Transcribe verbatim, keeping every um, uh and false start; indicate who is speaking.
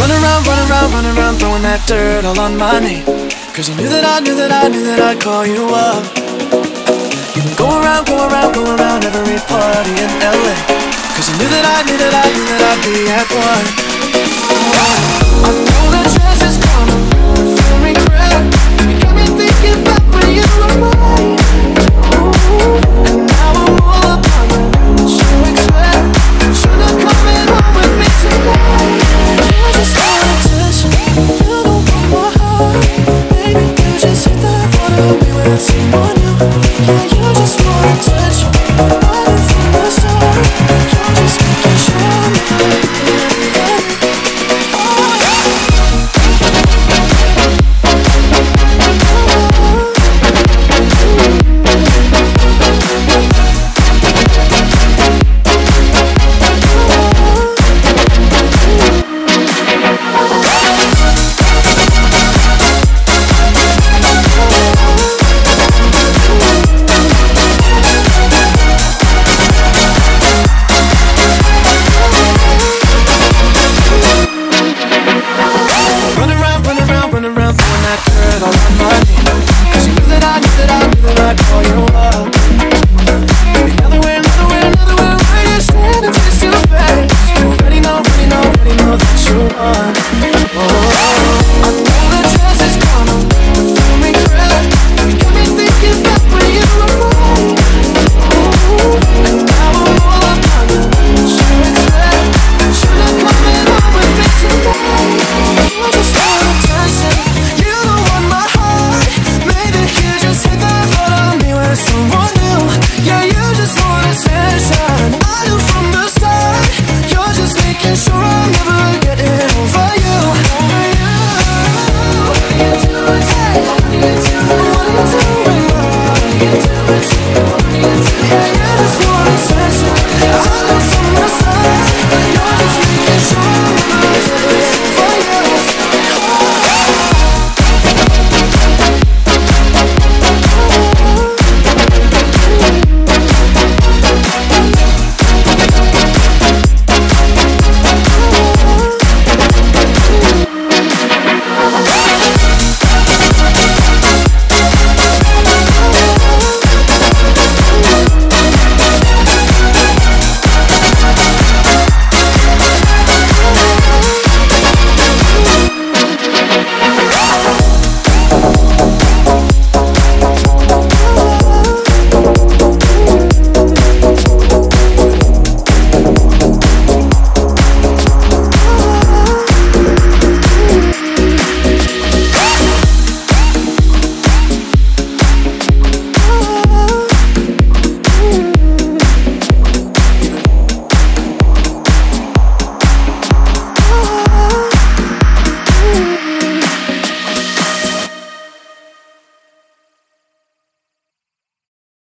Speaker 1: Run around, run around, run around, throwing that dirt all on my name. Cause I knew that I knew that I knew that I'd call you up. You can go around, go around, go around every party in L A. Cause I knew that I knew that I knew that I'd be at one.